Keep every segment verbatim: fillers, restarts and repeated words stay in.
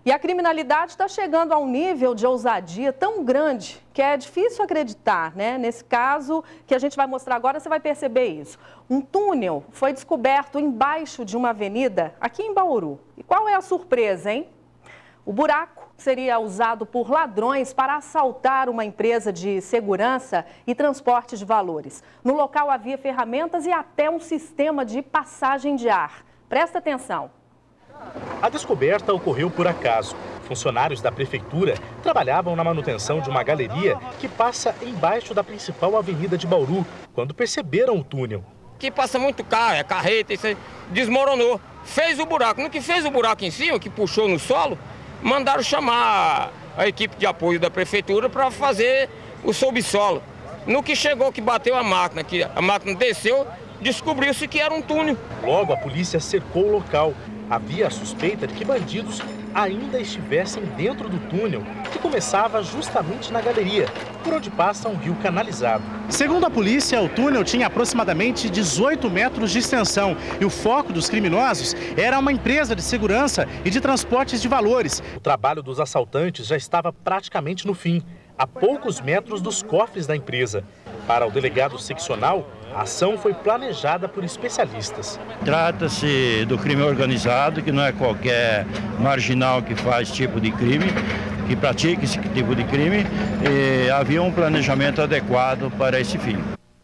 E a criminalidade está chegando a um nível de ousadia tão grande que é difícil acreditar, né? Nesse caso que a gente vai mostrar agora, você vai perceber isso. Um túnel foi descoberto embaixo de uma avenida aqui em Bauru. E qual é a surpresa, hein? O buraco seria usado por ladrões para assaltar uma empresa de segurança e transporte de valores. No local havia ferramentas e até um sistema de passagem de ar. Presta atenção. A descoberta ocorreu por acaso. Funcionários da prefeitura trabalhavam na manutenção de uma galeria que passa embaixo da principal avenida de Bauru, quando perceberam o túnel. Aqui passa muito carro, é carreta, isso aí, desmoronou. Fez o buraco. No que fez o buraco em cima, que puxou no solo, mandaram chamar a equipe de apoio da prefeitura para fazer o subsolo. No que chegou, que bateu a máquina, que a máquina desceu, descobriu-se que era um túnel. Logo, a polícia cercou o local. Havia a suspeita de que bandidos ainda estivessem dentro do túnel, que começava justamente na galeria, por onde passa um rio canalizado. Segundo a polícia, o túnel tinha aproximadamente dezoito metros de extensão e o foco dos criminosos era uma empresa de segurança e de transportes de valores. O trabalho dos assaltantes já estava praticamente no fim, a poucos metros dos cofres da empresa. Para o delegado seccional, a ação foi planejada por especialistas. Trata-se do crime organizado, que não é qualquer marginal que faz tipo de crime, que pratica esse tipo de crime, e havia um planejamento adequado para esse fim.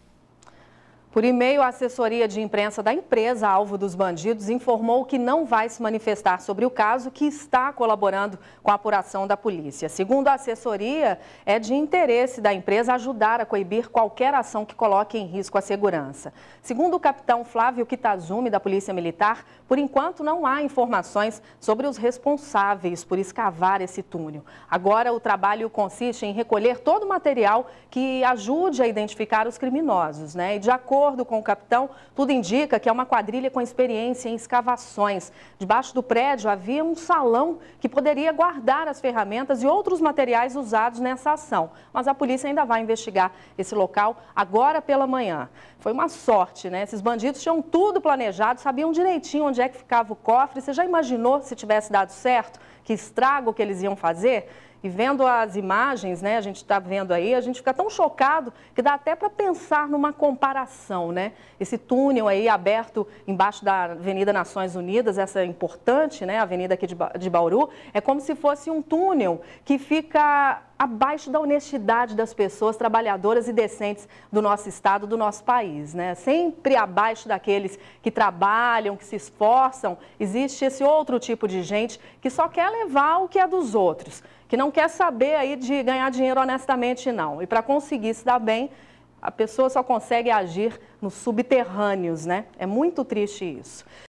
Por e-mail, a assessoria de imprensa da empresa alvo dos bandidos informou que não vai se manifestar sobre o caso, que está colaborando com a apuração da polícia. Segundo a assessoria, é de interesse da empresa ajudar a coibir qualquer ação que coloque em risco a segurança. Segundo o capitão Flávio Kitazumi, da Polícia Militar, por enquanto não há informações sobre os responsáveis por escavar esse túnel. Agora, o trabalho consiste em recolher todo o material que ajude a identificar os criminosos, né? E de acordo De acordo com o capitão, tudo indica que é uma quadrilha com experiência em escavações. Debaixo do prédio havia um salão que poderia guardar as ferramentas e outros materiais usados nessa ação. Mas a polícia ainda vai investigar esse local agora pela manhã. Foi uma sorte, né? Esses bandidos tinham tudo planejado, sabiam direitinho onde é que ficava o cofre. Você já imaginou se tivesse dado certo? Que estrago que eles iam fazer? E vendo as imagens, né, a gente está vendo aí, a gente fica tão chocado que dá até para pensar numa comparação, né? Esse túnel aí aberto embaixo da Avenida Nações Unidas, essa importante, né, avenida aqui de, ba de Bauru, é como se fosse um túnel que fica abaixo da honestidade das pessoas trabalhadoras e decentes do nosso estado, do nosso país, né? Sempre abaixo daqueles que trabalham, que se esforçam, existe esse outro tipo de gente que só quer levar o que é dos outros, que não quer saber aí de ganhar dinheiro honestamente, não. E para conseguir se dar bem, a pessoa só consegue agir nos subterrâneos, né? É muito triste isso.